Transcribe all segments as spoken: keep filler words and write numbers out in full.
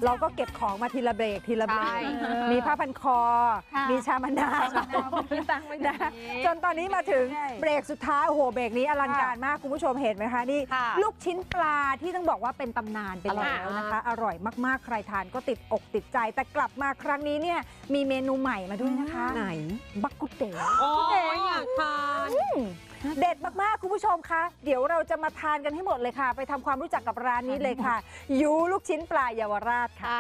เราก็เก็บของมาทีละเบรกทีละเบรกมีผ้าพันคอมีชามะนาวนะจนตอนนี้มาถึงเบรกสุดท้ายโอ้โหเบรกนี้อลังการมากคุณผู้ชมเห็นไหมคะนี่ลูกชิ้นปลาที่ต้องบอกว่าเป็นตำนานไปแล้วนะคะอร่อยมากๆใครทานก็ติดอกติดใจแต่กลับมาครั้งนี้เนี่ยมีเมนูใหม่มาด้วยนะคะไหนบักกุเต๋โอ้ยอยากทานเด็ดมากๆคุณผู้ชมคะเดี๋ยวเราจะมาทานกันให้หมดเลยค่ะไปทำความรู้จักกับร้านนี้เลยค่ะยูลูกชิ้นปลาเยาวราชค่ะ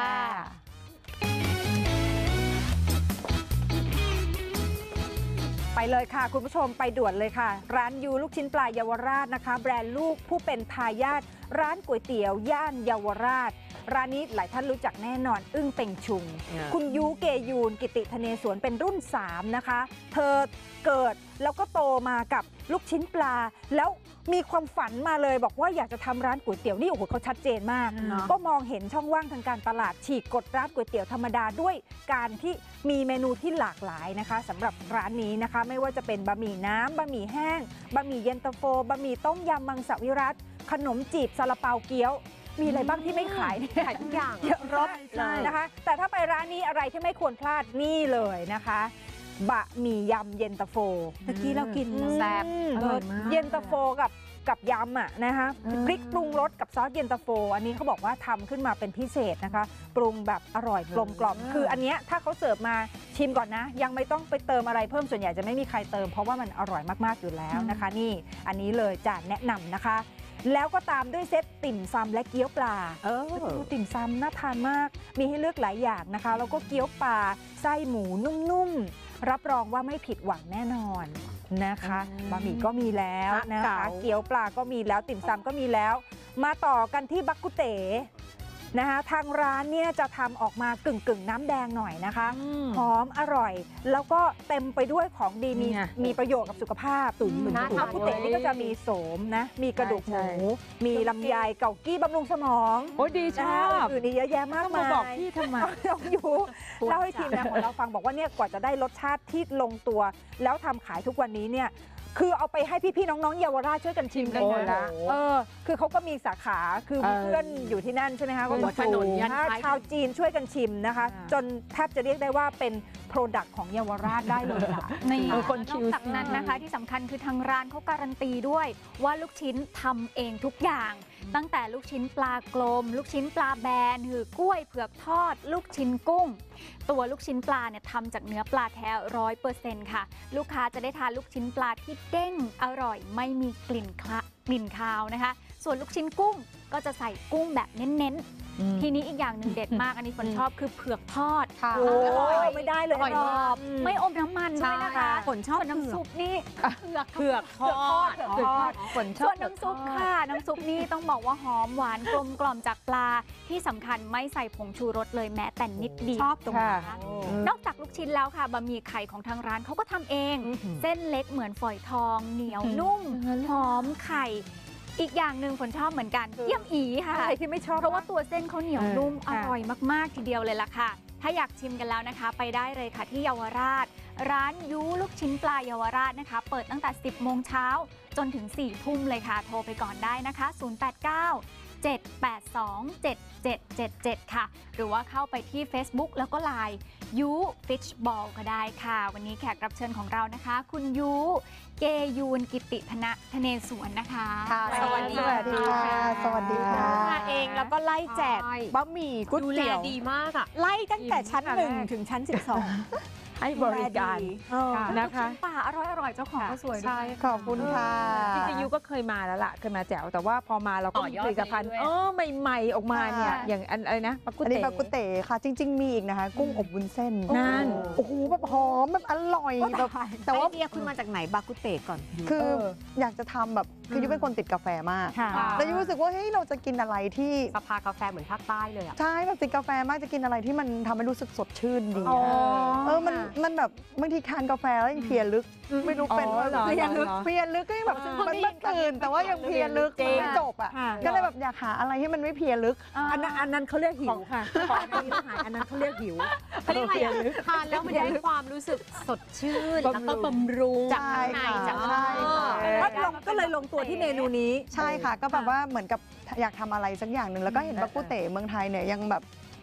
ไปเลยค่ะคุณผู้ชมไปด่วนเลยค่ะร้านยูลูกชิ้นปลาเยาวราชนะคะแบรนด์ลูกผู้เป็นทายาทร้านก๋วยเตี๋ยวย่านเยาวราชร้านนี้หลายท่านรู้จักแน่นอนอึ้งเป่งชุง yeah. คุณยูเกยูนกิติธเนศวรเป็นรุ่นสามนะคะเธอเกิดแล้วก็โตมากับลูกชิ้นปลาแล้วมีความฝันมาเลยบอกว่าอยากจะทำร้านก๋วยเตี๋ยวนี่โอ้โหเขาชัดเจนมาก yeah. ก็มองเห็นช่องว่างทางการตลาดฉีกกฎร้านก๋วยเตี๋ยวธรรมดาด้วยการที่มีเมนูที่หลากหลายนะคะสำหรับร้านนี้นะคะไม่ว่าจะเป็นบะหมี่น้ำบะหมี่แห้งบะหมี่เย็นตาโฟบะหมี่ต้มยำมังสวิรัติขนมจีบซาลาเปาเกี๊ยวมีอะไรบ้างที่ไม่ขายเนี่ยขายทุกอย่างเยอะรบเลยนะคะแต่ถ้าไปร้านนี้อะไรที่ไม่ควรพลาดนี่เลยนะคะบะหมี่ยำเย็นตาโฟเมื่อกี้เรากินแซ่บเย็นตาโฟกับกับยำอ่ะนะคะพริกปรุงรสกับซอสเย็นตาโฟอันนี้เขาบอกว่าทำขึ้นมาเป็นพิเศษนะคะปรุงแบบอร่อยกลมกล่อมคืออันเนี้ยถ้าเขาเสิร์ฟมาชิมก่อนนะยังไม่ต้องไปเติมอะไรเพิ่มส่วนใหญ่จะไม่มีใครเติมเพราะว่ามันอร่อยมากๆอยู่แล้วนะคะนี่อันนี้เลยจะแนะนำนะคะแล้วก็ตามด้วยเซตติ่มซำและเกี๊ยวปลาเออดูติ่มซำน่าทานมากมีให้เลือกหลายอย่างนะคะแล้วก็เกี๊ยวปลาไส้หมูนุ่มๆรับรองว่าไม่ผิดหวังแน่นอนนะคะบะหมี่ก็มีแล้วนะคะเกี๊ยวปลาก็มีแล้วติ่มซำก็มีแล้วมาต่อกันที่บักกุเต๋นะคะทางร้านเนี่ยจะทำออกมากึ่งกึ่งน้ำแดงหน่อยนะคะหอมอร่อยแล้วก็เต็มไปด้วยของดีมีมีประโยชน์กับสุขภาพตุ๋นเหมือนบักกุเต๋นี่ก็จะมีโสมนะมีกระดูกหมูมีลำไยเกากี้บำรุงสมองโอ้ดีชอบอื่นนี่เยอะแยะมากมายบอกพี่ทำไมต้องอยู่เล่าให้ทีมงานของเราฟังบอกว่าเนี่ยกว่าจะได้รสชาติที่ลงตัวแล้วทำขายทุกวันนี้เนี่ยคือเอาไปให้พี่ๆน้องๆเยาวราชช่วยกันชิมกันนะเออคือเขาก็มีสาขาคือเพื่อนอยู่ที่นั่นใช่ไหมคะก็ถนนชาวจีนช่วยกันชิมนะคะจนแทบจะเรียกได้ว่าเป็นโปรดักต์ของเยาวราชได้เลยล่ะในคนนอกจากนั้นนะคะที่สำคัญคือทางร้านเขาการันตีด้วยว่าลูกชิ้นทำเองทุกอย่างตั้งแต่ลูกชิ้นปลากลมลูกชิ้นปลาแบนหือกล้วยเผือกทอดลูกชิ้นกุ้งตัวลูกชิ้นปลาเนี่ยทำจากเนื้อปลาแท้ร้อยเปอร์เซ็นต์ค่ะลูกค้าจะได้ทานลูกชิ้นปลาที่เด้งอร่อยไม่มีกลิ่นคละกลิ่นคาวนะคะส่วนลูกชิ้นกุ้งก็จะใส่กุ้งแบบเน้นๆทีนี้อีกอย่างหนึ่งเด็ดมากอันนี้ฝนชอบคือเผือกทอดโอ้ยไม่ได้เลยกรอบไม่อมน้ำมันด้วยนะคะฝนชอบน้ำซุปนี่เผือกทอดฝนชอบส่วนน้ำซุปค่ะน้ำซุปนี่ต้องบอกว่าหอมหวานกลมกล่อมจากปลาที่สำคัญไม่ใส่ผงชูรสเลยแม้แต่นิดเดียวตรงนี้นอกจากลูกชิ้นแล้วค่ะบะหมี่ไข่ของทางร้านเขาก็ทำเองเส้นเล็กเหมือนฝอยทองเหนียวนุ่มหอมไข่อีกอย่างหนึ่งฝนชอบเหมือนกันเยี่ยมอีค่ะอะไรที่ไม่ชอบเพราะว่าตัวเส้นเขาเหนียวนุ่มอร่อยมากๆทีเดียวเลยล่ะค่ะถ้าอยากชิมกันแล้วนะคะไปได้เลยค่ะที่เยาวราชร้านยูลูกชิ้นปลาเยาวราชนะคะเปิดตั้งแต่สิบโมงเช้าจนถึงสี่ทุ่มเลยค่ะโทรไปก่อนได้นะคะศูนย์ แปด เก้า เจ็ด แปด สอง เจ็ด เจ็ด เจ็ด เจ็ดค่ะหรือว่าเข้าไปที่ Facebook แล้วก็ไลน์ยูฟิชบอลก็ได้ค่ะวันนี้แขกรับเชิญของเรานะคะคุณยูเกยูนกิติธนะธเนศวรนะคะสวัสดีค่ะสวัสดีค่ะมาเองแล้วก็ไล่แจกบะหมี่ก๋วยเตี๋ยวดีมากอ่ะไล่ตั้งแต่ชั้นหนึ่งถึงชั้นสิบสองให้บริการนะคะป่าอร่อยอร่อยเจ้าของก็สวยด้วยขอบคุณค่ะจริงๆยูก็เคยมาแล้วล่ะเคยมาแจ๋วแต่ว่าพอมาเราก็มีผลิตภัณฑ์เออใหม่ๆออกมาเนี่ยอย่างอะไรนะบักกุเต๋อันนี้บักกุเต๋ค่ะจริงๆมีอีกนะคะกุ้งอบวุ้นเส้นนั่นโอ้โหแบบหอมแบบอร่อยแบบแต่ว่าไอเดียคุณมาจากไหนบักกุเต๋ก่อนคืออยากจะทำแบบคือยูเป็นคนติดกาแฟมากแล้วยูรู้สึกว่าเฮ้ยเราจะกินอะไรที่สภากาแฟเหมือนภาคใต้เลยอ่ะใช่แบบติดกาแฟมากจะกินอะไรที่มันทำให้รู้สึกสดชื่นดีเออมันมันแบบบางทีทานกาแฟแล้วยังเพลียลึกไม่รู้เป็นว่าเพลียลึกเพลียลึกก็ยังแบบมันไม่ตื่นแต่ว่ายังเพลียลึกไม่จบอ่ะก็เลยแบบอยากหาอะไรที่มันไม่เพลียลึกอันนั้นอันนั้นเขาเรียกหิวค่ะของนี้หายอันนั้นเขาเรียกหิวเขาเรียกอะไรทานแล้วมันได้ความรู้สึกสดชื่นแล้วก็บำรุงจากข้างในจากข้างในก็เลยลงตัวที่เมนูนี้ใช่ค่ะก็แบบว่าเหมือนกับอยากทำอะไรสักอย่างหนึ่งแล้วก็เห็นบักกุเต๋เมืองไทยเนี่ยยังแบบ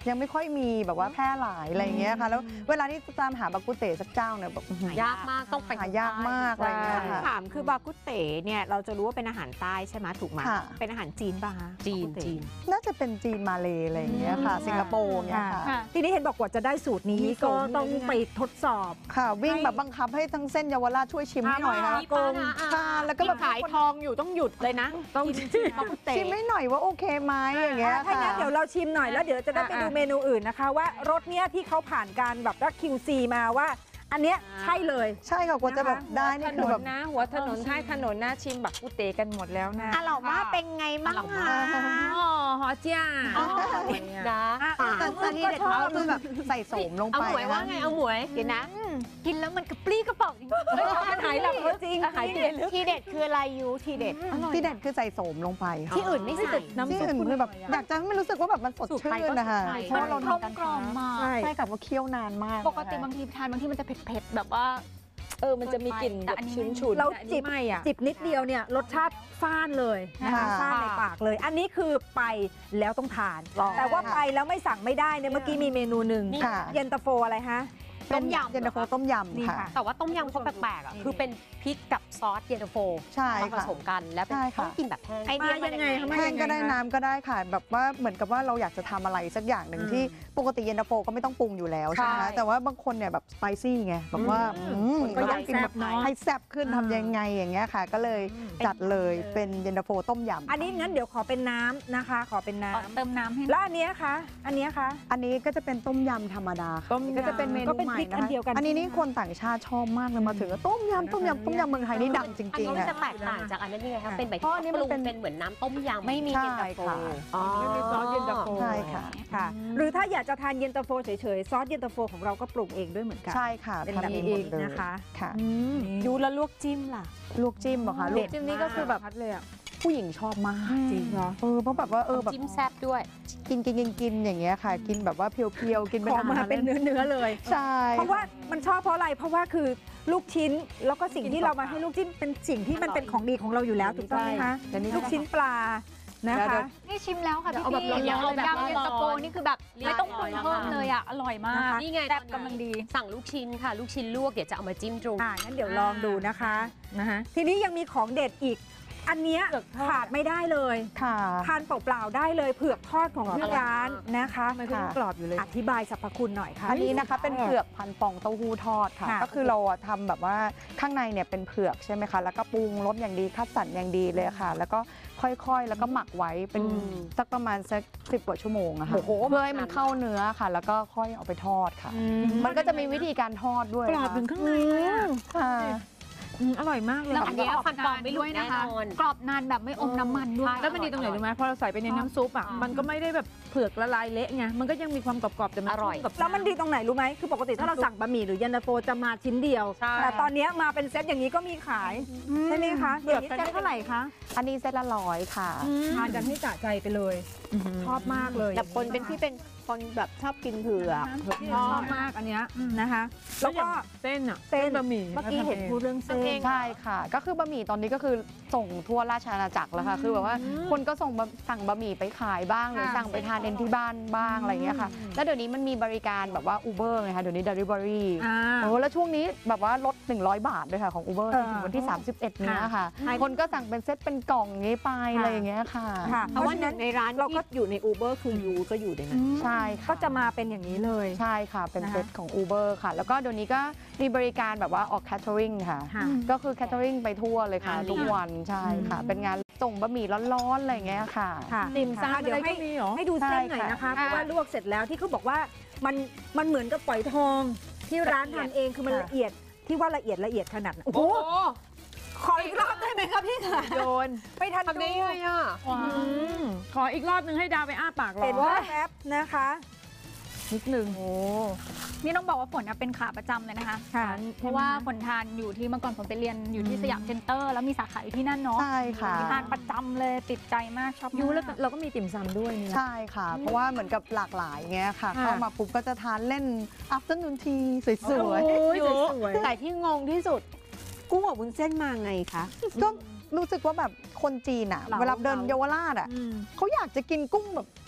ยังไม่ค่อยมีแบบว่าแพร่หลายอะไรอย่างเงี้ยค่ะแล้วเวลาที่ตามหาบากุเตสักเจ้าเนี่ยแบบยากมากต้องไปหายากมากอะไรเงี้ยค่ะถามคือบากุเต๋เนี่ยเราจะรู้ว่าเป็นอาหารใต้ใช่ไหมถูกไหมค่ะเป็นอาหารจีนป่ะคะจีนบากุเต๋จีนน่าจะเป็นจีนมาเลอะไรอย่างเงี้ยค่ะ สิงคโปร์เนี่ยค่ะค่ะทีนี้เห็นบอกว่าจะได้สูตรนี้มีก็โกงต้องไปทดสอบค่ะ วิ่งแบบบังคับให้ทั้งเส้นเยาวราชช่วยชิมให้หน่อยนะมีโกงค่ะแล้วก็ที่แบบขายทองอยู่ต้องหยุดเลยนะ ต้องชิมบากุเต๋ชิมให้หน่อยว่าโอเคไหมอย่างเงี้ยถ้าค่ะงั้นเดี๋ยวเราชิมหน่อยแล้วเดี๋ยวจะได้ไปดูเมนูอื่นนะคะ ว่ารสเนี้ยที่เขาผ่านการแบบว่า คิว ซี มาว่า อันเนี้ยใช่เลยใช่ค่ะกว่าจะแบบได้นี่ถคืนอแบนบนะหัวถนนท้ายถนนหน้าชิมบักกุเตกันหมดแล้วนะอร่อยมากเป็นไงมั่งคะอ๋อหอเจ้านะอ่ะแต่อันนี้เด็ดมากคือแบบใส่โสมลงเอาไปหมวยว่าไงเอาหมวยเดี๋ยวนะกินแล้วมันกระปรี้กระเป๋าจริงมันหายหลับแล้วจริงหายเปลี่ยนลึกทีเด็ดคืออะไรยูทีเด็ดที่เด็ดคือใส่โสมลงไปค่ะที่อื่นไม่ใส่ที่อื่นคือแบบอยากจะให้มันรู้สึกว่าแบบมันสดชื่นนะคะเพราะเราทำกันกรอบมากใช่กับว่าเคี่ยวนานมากปกติบางทีทานบางทีมันจะเผ็ดๆแบบว่าเออมันจะมีกลิ่นแบบฉุนๆเราแต่อันจินี้บไม่อ่ะจิบนิดเดียวเนี่ยรสชาติฟ้านเลยนะคะค่ะฟ้านในปากเลย อันนี้คือไปแล้วต้องทานลองแต่ว่าไปแล้วไม่สั่งไม่ได้เนี่ยเมื่อกี้มีเมนูหนึ่งค่ะเย็นตาโฟอะไรฮะต้มยำเย็นตาโฟต้มยนี่ำค่ะค่ะแต่ว่าต้มยำเขาแปลกๆอ่ะคือเป็นพริกกับซอสเย็นตาโฟใช่มาผค่ะสมกันแล้วเป็นใช่ค่ะต้องกินแบบแห้งไอเดียมายังไงคะแห้งก็ได้น้ำก็ได้ค่ะ แบบว่าเหมือนกับว่าเราอยากจะทำอะไรสักอย่างหนึ่งอืมที่ปกติเย็นตาโฟก็ไม่ต้องปรุงอยู่แล้วใช่ไหมใช่แต่ว่าบางคนเนี่ยแบบสไปซี่ไงแบบว่าอืมอืมก็อยากต้องกินแบบแซ่บเนอะให้แซ่บขึ้นอ่าทำยังไงอย่างเงี้ยค่ะ ก็เลยจัดเลยเป็นเย็นตาโฟต้มยำอันนี้งั้นเดี๋ยวขอเป็นน้ำนะคะ ขอเป็นน้ำเติมน้ำให้แล้วอันเนี้ยคะอันเนี้ยคะอันนี้ก็จะเป็นต้มยำธรรมดาค่ะต้มยำก็จะเป็นเมนูก็เป็นใหม่พริกนะอันคะเดียวกันอันนี้นี่คนต่างชาติชอบมากเลยมาถึงก็ต้มยำต้มยำต้มยำเมืองไทยนี่ดังจอันริงนี้ๆมันอะจะแตกต่างจากอันนั้นยังไงคะเป็นแบบเพราะอันนี้มันปรุงเป็นเป็นเหมือนน้ำต้มยำไม่มีใช่เย็นตาโฟค่ะอ๋อไม่มีซอสเย็นตาโฟใช่ค่ะค่ะ หรือถ้าอยากจะทานเย็นตาโฟเฉยๆซอสเย็นตาโฟของเราก็ปรุงเองด้วยเหมือนกันใช่ค่ะเป็นทำแบบเองนี้หมดเลยนะคะค่ะอืมยูแล้วลวกจิ้มล่ะลวกจิ้มเหรอคะลวกจิ้มนี่ก็คือแบบพัดเลยอ่ะผู้หญิงชอบมากจริงเหรอเออเพราะแบบว่าเออแบบจิ้มแซ่บด้วยกินกินกินกินอย่างเงี้ยค่ะ กินแบบว่าเพียวๆกินเป็นขออามาหารเป็นเนื้อเนื้อๆเลยใช่เพราะว่ามันชอบเพราะอะไร เพราะว่าคือลูกชิ้นแล้วก็สิ่งที่เรามาให้ลูกชิ้นเป็นสิ่งที่มันเป็นของดีของเราอยู่แล้วถูกต้องไหมคะเดี๋ยวนี้ลูกชิ้นปลานะคะนี่ชิมแล้วค่ะพี่เอาแบบพี่ร้อนๆยำแบบร้อนๆเย็นตาโฟนี่คือแบบไม่ต้องปรุงเพิ่มเลยอ่ะ อร่อยมากนี่ไงแซ่บกำลังดีสั่งลูกชิ้นค่ะ ลูกชิ้นลวกเดี๋ยวจะเอามาจิ้มตรงอ่างั้นเดี๋ยวลองดูนะคะนะคะทีนี้ยังมีของเด็ดอีก อันเนี้ยเผือกทอดขาดไม่ได้เลยค่ะทานเปล่าๆได้เลยเผือกทอดของที่ร้านนะคะทำไมก็ยังกรอบอยู่เลยอธิบายสรรพคุณหน่อยค่ะอันนี้นะคะเป็นเผือกพันฟองเต้าหู้ทอดค่ะค่ะก็คือเราอะทำแบบว่าข้างในเนี่ยเป็นเผือกใช่ไหมคะแล้วก็ปรุงรสอย่างดีคัดสรรอย่างดีเลยค่ะ แล้วก็ค่อยๆ แล้วก็หมักไว้เป็นอืมสักประมาณสักสิบกว่าชั่วโมงอะค่ะโอ้โหเพื่อให้มันเข้าเนื้อค่ะ แล้วก็ค่อยเอาไปทอดค่ะ มันก็จะมีวิธีการทอดด้วยกรอบถึงข้างในเลยอะค่ะอืมอร่อยมากเลยแล้วอัอันนนี้นี้ฟันปลอมไม่หลุดด้วยนะคะแน่นอนกรอบนานแบบไม่อมน้ำมันด้วยแล้วมันดีตรงไหนรู้ไหมพอเราใส่ไปในน้ำซุปอ่ะมันก็ไม่ได้แบบเผือกละลายเละไงมันก็ยังมีความกรอบๆแต่มันอร่อยกับแล้วมันดีตรงไหนรู้ไหมคือปกติถ้าเราสั่งบะหมี่หรือเย็นตาโฟจะมาชิ้นเดียวใช่แต่ตอนเนี้ยมาเป็นเซตอย่างนี้ก็มีขายใช่ไหมคะเผืเดี๋ยอวกนี้กันจะเท่าไหร่คะอันนี้เซตละร้อยค่ะทานกันให้สะใจไปเลย ชอบมากเลยแต่คนเป็นที่เป็นคนแบบชอบกินเผือกเผือกทอชอดบมากอันเนี้ยนะคะแล้แล้ว วก็ก็เส้นอ่ะเส้นบะหมี่เมื่อกี้เห็นพูดเรื่องเส้นใช่ค่ะ ก็คือบะหมี่ตอนนี้ก็คือส่งทั่วราชอาณาจักรแล้วค่ะ คือแบบว่าคนก็ส่งบะสั่งบะหมี่ไปขายบ้างหรือสั่งไปทานเองที่บ้านบ้างอะไรอย่างเงี้ยค่ะ แล้วเดี๋ยวนี้มันมีบริการแบบว่า Uber ไงคะเดี๋ยวนี้ Delivery อ่าโอ้แล้วช่วงนี้แบบว่าลดหนึ่งร้อยบาทด้วยค่ะของ Uber เอจอนถึงวันที่ สามสิบเอ็ดเนี้ยค่ะค่ะคนก็สั่งเป็นเซตเป็นกล่องอย่างงี้ไปค่ะอะไรอย่างเงี้ยค่ะค่ะเพราะว่าในร้านเราก็อยู่ในอูเบอร์คือยูก็อยู่ในนั้นใช่ค่ะก็จะมาเป็นอย่างนี้เลยใช่ค่ะ เป็นนะคะเซตของ Uber ค่ะ แล้วก็เดี๋ยวนี้ก็มีบริการแบบว่าออก catering ค่ะค่ะก็คือ catering ไปทั่วเลยค่ะงานเลี้ยงทุกวันใช่ค่ะ เป็นงานส่งบะหมี่ร้อนๆ อะไรอย่างเงี้ยค่ะค่ะติ่มซำค่ะเดี๋ยวให้มีเหรอให้ดูเส้นหน่อยใช่นะคะค่ะเพราะว่าลวกเสร็จแล้วที่เขาบอกว่ามันมันเหมือนกับฝอยทองที่ร้านทำเองคือมันละเอียดที่ว่าละเอียดละเอียดขนาดไหนโอ้โหขออีกรอบได้ไหมคะพี่ค่ะโยนไม่ทันทำได้ดูไงอ่ะอืมขออีกรอบนึงให้ดาวไปอ้าปากรอเห็นว่าแอปนะคะนิดนึงโอ้นี่ต้องบอกว่าฝนอะเป็นขาประจำเลยนะคะค่ะเพราะว่าฝนทานอยู่ที่เมื่อก่อนผมไปเรียนอยู่ที่สยามเซ็นเตอร์ แล้วมีสาขาอยู่ที่นั่นเนาะใช่ค่ะทานประจำเลยติดใจมากชอบมากยูแล้วเราก็มีติ่มซำด้วยนี่นะใช่ค่ะ เพราะว่าเหมือนกับหลากหลายเงี้ยค่ะค่ะเข้ามาปุ๊บก็จะทานเล่น afternoon tea สวยโอ้ยอยู่สวยแต่ที่งงที่สุด กุ้งอบวุ้นเส้นมาไงคะๆก็รู้สึกว่าแบบคนจีนอ่ะเหลาเวลาเดินเหลาเยาวราชอ่ะอืมเขาอยากจะกินกุ้งแบบ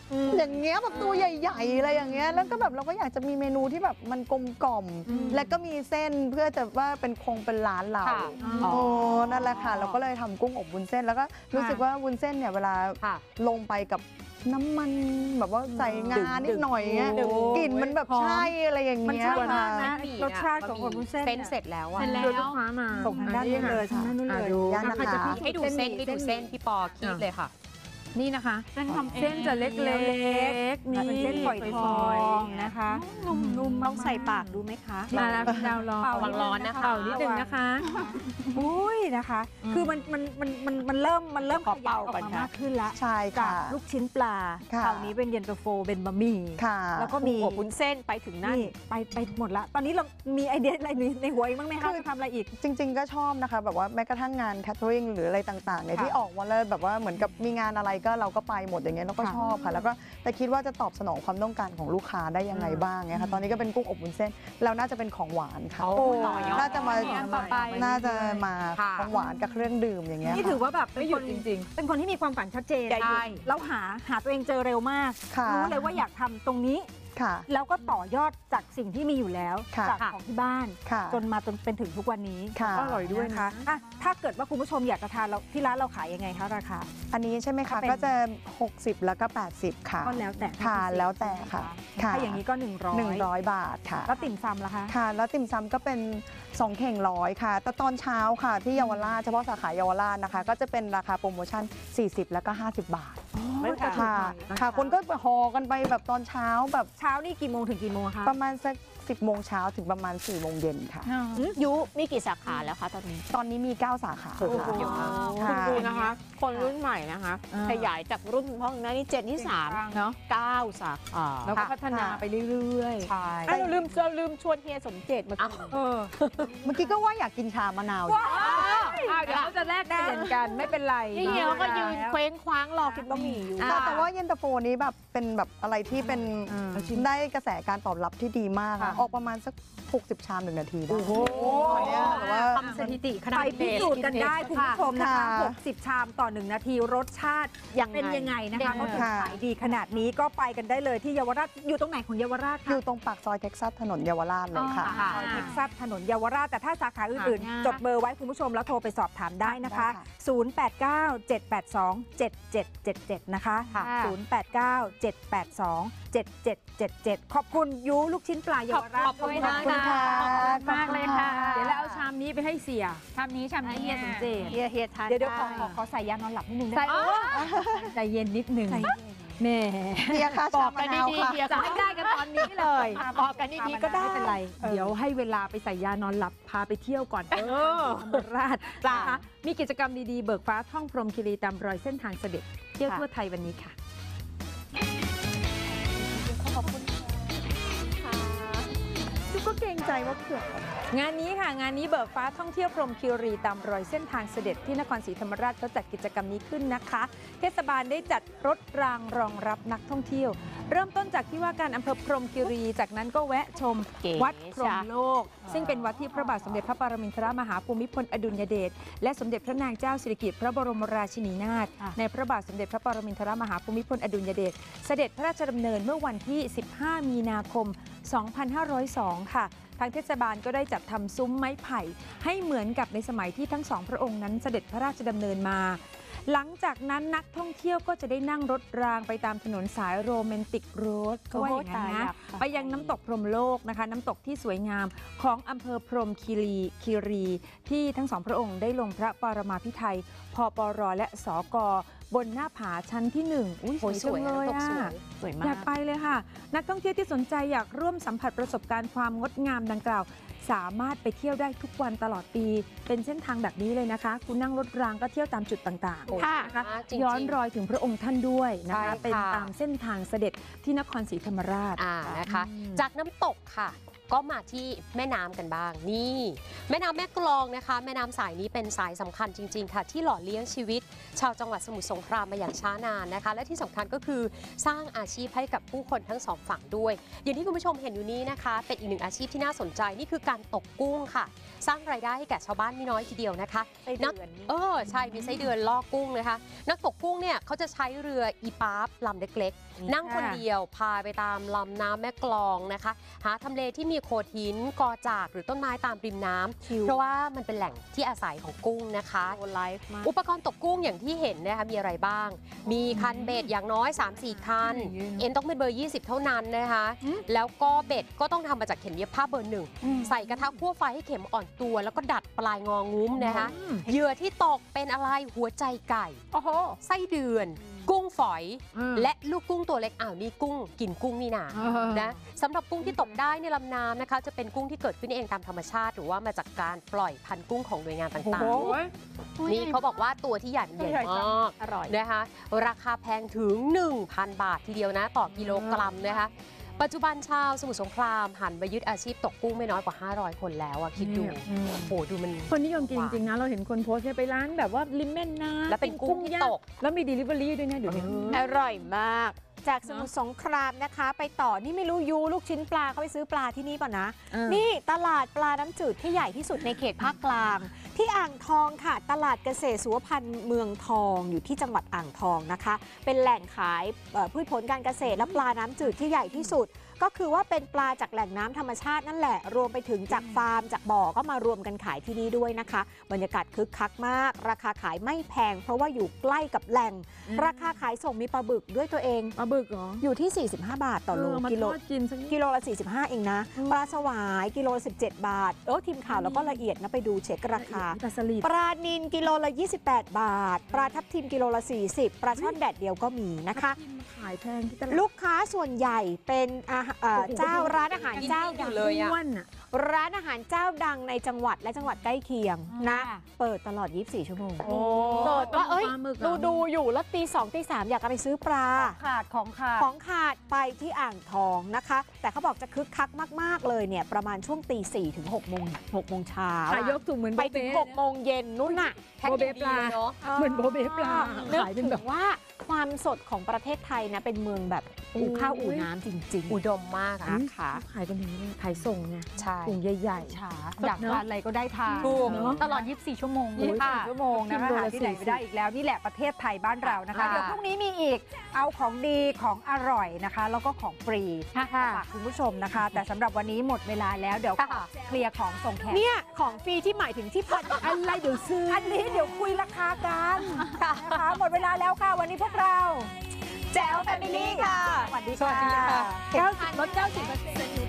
อย่างเงี้ยแบบตัวใหญ่ๆอะไรอย่างเงี้ยแล้วก็แบบเราก็อยากจะมีเมนูที่แบบมันกลมกล่อม และก็มีเส้นเพื่อจะว่าเป็นคงเป็นร้านเราค่ะโอ้นั่นแหละค่ะเราก็เลยทำกุ้งอบวุ้นเส้น แล้วก็รู้สึกว่าวุ้นเส้นเนี่ยเวลาค่ะลงไปกับน้ำมันแบบว่าใส่งานิดหน่อยเงี้ยดึงกลิ่นมันแบบหอมใช่อะไรอย่างมันเงี้ยใช่มากค่ะนะรสชาติของอบวุ้นเส้นเส้นเสร็จแล้วอะเสร็จแล้วดูลูกค้ามาส่งทางด้านนู้นเลยทางด้านนู้นเลยย่างนะคะใครจะพิให้ดูเส้นให้ดูเส้นพี่ปอคีบเลยค่ะนี่นะคะเส้นทำเองเส้นจะเล็กๆนี่นี่เป็นเส้นฝอยทองนะคะนุ่มๆต้องใส่ปากดูไหมคะมาแล้วคุณดาวรอเป่าระวังร้อนนะคะเป่านิดนึงนะคะอุ้ยนะคะอืมคือมันมันมันมันมันเริ่มมันเริ่มขอขยายเป่าออกก่อนมาค่ะมากขึ้นละใช่จาค่ะกลูกชิ้นปลาค่ะคราวนี้เป็นเย็นตาโฟเป็นบะหมี่ค่ะแล้วก็มีอบวุ้นเส้นไปถึงนั่นนี่ไปไปหมดละ ตอนนี้เรามีไอเดียอะไรในในหัวอีกบ้างไหมคะจะทำอะไรอีกจริง ๆ ก็ชอบนะคะแบบว่าแม้กระทั่งงานแคทเทอริงหรืออะไรต่างๆเนี่ยค่ะที่ออกมาแล้วแบบว่าเหมือนกับมีงานอะไรก็เราก็ไปหมดอย่างเงี้ยเราก็ค่ะชอบค่ะ แล้วก็แต่คิดว่าจะตอบสนองความต้องการของลูกค้าได้ยังไงบ้างเนี่ยค่ะตอนนี้ก็เป็นกุ้งอบวุ้นเส้นเราน่าจะเป็นของหวานค่ะโอ้ต่อยอดน่าจะมาอันต่อไปน่าจะมาค่ะของหวานกับเครื่องดื่มอย่างเงี้ยนี่ค่ะถือว่าแบบเป็นไม่หยุคดนจริงเป็นคนที่มีความฝันชัดเจนอย่าหยุดใช่แล้วหาหาตัวเองเจอเร็วมากค่ะรู้เลยว่าอยากทำตรงนี้ค่ะแล้วก็ต่อยอดจากสิ่งที่มีอยู่แล้วค่ะจากของที่บ้านค่ะจนมาจนเป็นถึงทุกวันนี้ค่ะก็อร่อยด้วยนะคะอ่ะถ้าเกิดว่าคุณผู้ชมอยากจะทานเราที่ร้านเราขายยังไงคะราคาอันนี้ใช่ไหมคะถ้าเป็นก็จะหกสิบแล้วก็แปดสิบค่ะก็แล้วแต่ค่ะแล้วแต่ค่ะค่ะถ้าอย่างนี้ก็หนึ่งร้อยหนึ่งร้อยบาทค่ะแล้วติ่มซำล่ะคะค่ะ แล้วติ่มซำก็เป็นสองเข่งร้อยค่ะ แต่ตอนเช้าค่ะที่เยาวราชเฉพาะสาขาเยาวราชนะคะ ก็จะเป็นราคาโปรโมชั่น สี่สิบ แล้วก็ ห้าสิบ บาทไม่ค่ะค่ะ ค่ะ คนก็หอกันไปแบบตอนเช้าแบบเช้านี่กี่โมงถึงกี่โมงคะประมาณสักสิบโมงเช้าถึงประมาณสี่โมงเย็นค่ะยุมีกี่สาขาแล้วคะตอนนี้ตอนนี้มีเก้าสาขาโอ้โหค่ะเยอะมากค่ะคุณดูนะคะ คนรุ่นใหม่นะคะอ่าขยายจากรุ่นพ่อคุณแม่นี่เจนที่สามเนาะเก้าสาขาแล้วก็ค่ะพัฒนาไปเรื่อยใช่อ่ะเราลืมเราลืมชวนเฮียสมเจตมากินเออเมื่อกี้ก็ว่าอยากกินชามะนาวอยู่ๆอ้าวเดี๋ยวเขาจะแลกเปลี่ยนกันไม่เป็นไรนี่เฮียเขาก็ยืนเคว้งคว้างรอกินบะหมี่อยู่แต่แต่ว่าเย็นตาโฟนี้แบบเป็นแบบอะไรที่เป็นอืมได้กระแสการตอบรับที่ดีมากค่ะอะออกประมาณสักหกสิบชามหนึ่งนาทีได้โอ้โหเนี่ยแต่ว่าทำสถิติขนาดไปพิสูจน์กันได้คุณผู้ชมนะคะค่ะหกสิบชามต่อหนึ่งนาทีรสชาติยังไงเป็นยังไงนะคะยังไงเขาถึงขายดีขนาดนี้ก็ไปกันได้เลยที่เยาวราชอยู่ตรงไหนของเยาวราชอคะยู่ตรงปากซอยเท็กซัสถนนเยาวราชเลยค่ะซอยเท็กซัสถนนเยาวราชแต่ถ้าสาขาอื่นหาง่ายๆ จดเบอร์ไว้คุณผู้ชมแล้วโทรไปสอบถามได้นะคะได้ค่ะศูนย์ แปด เก้า เจ็ด แปด สอง เจ็ด เจ็ด เจ็ด เจ็ด นะคะค่ะศูนย์ แปด เก้า เจ็ด แปด สอง เจ็ด เจ็ด เจ็ด เจ็ด ขอบคุณยูลูกชิ้นปลาเยาวราชขอบคุณขอบคุณค่ะมากเลยค่ะเดี๋ยวเราเอาชามนี้ไปให้เสียชามนี้ชามนี้เฮียสมเจตเฮียเฮียทานเดี๋ยวเดี๋ยวขอได้ขอขอใส่ยานอนหลับนิดนึงได้ใส่ไหมใจเย็นนิดหนึ่งใจเย็นแม่เบียร์ค่ะบชาอกกัมะนนาวดีๆค่ะเฮียจะให้ได้กันตอนนี้เลยบอกกันดีๆก็ได้ไม่เป็นไร เดี๋ยวให้เวลาไปใส่ยานอนหลับพาไปเที่ยวก่อน เออธรรมราชจ้ะนะคะมีกิจกรรมดีๆ เบิกฟ้าท่องพรหมคีรีตามรอยเส้นทางเสด็จเที่ยวค่ะทั่วไทยวันนี้ค่ะ ดูก็เกรงใจว่าเผือกงานนี้ค่ะงานนี้เบิกฟ้าท่องเที่ยวพรหมคีรีตามรอยเส้นทางเสด็จที่นครศรีธรรมราชเขาจัดกิจกรรมนี้ขึ้นนะคะ เทศบาลได้จัดรถรางรองรับนักท่องเที่ยว เริ่มต้นจากที่ว่าการอำเภอพรหมคีรี จากนั้นก็แวะชมเก๋วัดพรหมจ้ะโลก ซึ่งเป็นวัดที่พระบาทสมเด็จพระปรมินทรมหาภูมิพลอดุลยเดชและสมเด็จพระนางเจ้าสิริกิติ์พระบรมราชินีนาถในพระบาทสมเด็จพระปรมินทรมหาภูมิพลอดุลยเดชเสด็จพระราชดำเนินเมื่อวันที่ สิบห้า มีนาคม สองพันห้าร้อยสอง ค่ะ ทางเทศบาลก็ได้จัดทำซุ้มไม้ไผ่ ให้เหมือนกับในสมัยที่ทั้งสองพระองค์นั้นเสด็จพระราชดำเนินมา หลังจากนั้นนักท่องเที่ยวก็จะได้นั่งรถรางไปตามถนนสายโรแมนติกโรดก็ว่าอย่างนั้นนะไปยังน้ำตกพรหมโลกนะคะ น้ำตกที่สวยงามของอำเภอพรหมคีรีคีรี ที่ทั้งสองพระองค์ได้ลงพระปรมาภิไธยพปรและสกบนหน้าผาชั้นที่หนึ่งอุ้ยสโอ้วย ยสจัวยงเลยน้ำตกสวอะยสวยมาอยาก กไปเลยค่ะ นักท่องเที่ยวที่สนใจอยากร่วมสัมผัสประสบการณ์ความงดงามดังกล่าว สามารถไปเที่ยวได้ทุกวันตลอดปี เป็นเส้นทางแบบนี้เลยนะคะ คุณนั่งรถรางก็เที่ยวตามจุดต่างๆค่ะนะคะจริงๆย้อนรอยถึงพระองค์ท่านด้วยนะใช่คะค่ะเป็นตามเส้นทางเสด็จที่นครศรีธรรมราชอ่านะคะอืมจากน้ำตกค่ะก็มาที่แม่น้ำกันบ้างนี่แม่น้ำแม่กลองนะคะแม่น้ำสายนี้เป็นสายสำคัญจริงๆค่ะที่หล่อเลี้ยงชีวิตชาวจังหวัดสมุทรสงครามมาอย่างช้านานนะคะและที่สำคัญก็คือสร้างอาชีพให้กับผู้คนทั้งสองฝั่งด้วยอย่างที่คุณผู้ชมเห็นอยู่นี้นะคะเป็นอีกหนึ่งอาชีพที่น่าสนใจนี่คือการตกกุ้งค่ะสร้างรายได้ให้แก่ชาวบ้านไม่น้อยทีเดียวนะคะนักเออใช่มีไส้เดือนล่อกุ้งนะคะนักตกกุ้งเนี่ยเขาจะใช้เรืออีปาร์ฟลำเล็กๆนั่งคนเดียวพาไปตามลำน้ำแม่กลองนะคะหาทำเลที่มีโขดหินกอจากหรือต้นไม้ตามริมน้ำเพราะว่ามันเป็นแหล่งที่อาศัยของกุ้งนะคะอุปกรณ์ตกกุ้งอย่างที่เห็นนะคะมีอะไรบ้างมีคันเบ็ดอย่างน้อย สามสี่ คันเอ็นต้องเป็นเบอร์ยี่สิบเท่านั้นนะคะแล้วก็เบ็ดก็ต้องทำมาจากเข็มเย็บผ้าเบอร์หนึ่งใส่กระทะคั่วไฟให้เข็มอ่อนตัวแล้วก็ดัดปลายงองุ้มนะคะเหยื่อที่ตกเป็นอะไรหัวใจไก่ไส้เดือนกุ้งฝอยและลูกกุ้งตัวเล็กอ้าวนี่กุ้งกินกุ้งนี่นานะสำหรับกุ้งที่ตกได้ในลำน้ำนะคะจะเป็นกุ้งที่เกิดขึ้นเองตามธรรมชาติหรือว่ามาจากการปล่อยพันธุ์กุ้งของหน่วยงานต่างๆนี่เขาบอกว่าตัวที่ใหญ่ใหญ่มากอร่อยนะคะราคาแพงถึง หนึ่งพัน บาททีเดียวนะต่อกิโลกรัมนะคะปัจจุบันชาวสมุทรสงครามหันมายึดอาชีพตกกุ้งไม่น้อยกว่าห้าร้อยคนแล้วอะคิดดูโหดูมันคนนิยมกินจริงๆนะเราเห็นคนโพสต์ไปร้านแบบว่าริมแม่น้ำแล้วเป็นกุ้งที่ตกแล้วมี delivery ด้วยนะเดี๋ยวนี้อร่อยมากจากสมุทรสงครามนะคะไปต่อนี่ไม่รู้ยูลูกชิ้นปลาเขาไปซื้อปลาที่นี่ป่ะนะนี่ตลาดปลาน้ำจืดที่ใหญ่ที่สุดในเขตภาคกลางที่อ่างทองค่ะตลาดเกษตรสุวพันธ์เมืองทองอยู่ที่จังหวัดอ่างทองนะคะเป็นแหล่งขายพืชผลการเกษตรและปลาน้ำจืดที่ใหญ่ที่สุดก็คือว่าเป็นปลาจากแหล่งน้ำธรรมชาตินั่นแหละรวมไปถึงจากฟาร์มจากบ่อก็มารวมกันขายที่นี่ด้วยนะคะบรรยากาศคึกคักมากราคาขายไม่แพงเพราะว่าอยู่ใกล้กับแหล่งราคาขายส่งมีปลาบึกด้วยตัวเองปลาบึกเหรออยู่ที่สี่สิบห้าบาทต่อโลกิโลกิโลละสี่สิบห้าเองนะปลาสวายกิโลสิบเจ็ดบาทโอ้ทีมข่าวแล้วก็ละเอียดนะไปดูเช็คราคาปลานิลกิโลละยี่สิบแปดบาทปลาทับทิมกิโลละสี่สิบปลาช่อนแดดเดียวก็มีนะคะขายแพงที่ตลาดลูกค้าส่วนใหญ่เป็นเจ้าร้านอาหารเจ้าดังเลยอะร้านอาหารเจ้าดังในจังหวัดและจังหวัดใกล้เคียงนะเปิดตลอดยี่สิบสี่ชั่วโมงเปิดว่าเอ้ยดูดูอยู่แล้วตีสองตีสามอยากไปซื้อปลาขาดของขาดของขาดไปที่อ่างทองนะคะแต่เขาบอกจะคึกคักมากๆเลยเนี่ยประมาณช่วงตีสี่ถึงหกโมงหกโมงเช้าขายยกถุงเหมือนไปถึงหกโมงเย็นนู่นน่ะโบเบปลาเหมือนโบเบปลาขายเป็นแบบว่าความสดของประเทศไทยนะเป็นเมืองแบบอู่ข้าวอู่น้ำจริงๆอุดมมากนะคะขายกันอย่างนี้ขายส่งไงใช่ถุงใหญ่ๆช้าอยากทานอะไรก็ได้ทานตลอดยี่สิบสี่ชั่วโมงยี่สิบสี่ชั่วโมงนะคะหาที่ไหนไม่ได้อีกแล้วนี่แหละประเทศไทยบ้านเรานะคะเดี๋ยวพรุ่งนี้มีอีกเอาของดีของอร่อยนะคะแล้วก็ของฟรีฝากคุณผู้ชมนะคะแต่สำหรับวันนี้หมดเวลาแล้วเดี๋ยวเคลียร์ของส่งแขกเนี่ยของฟรีที่หมายถึงที่พันอะไรเดี๋ยวซื้ออันนี้เดี๋ยวคุยราคากันนะคะหมดเวลาแล้วค่ะวันนี้พวกเราแจ๋วแฟมิลี่ค่ะสวัสดีค่ะลดเก้าสิบเปอร์เซ็นต์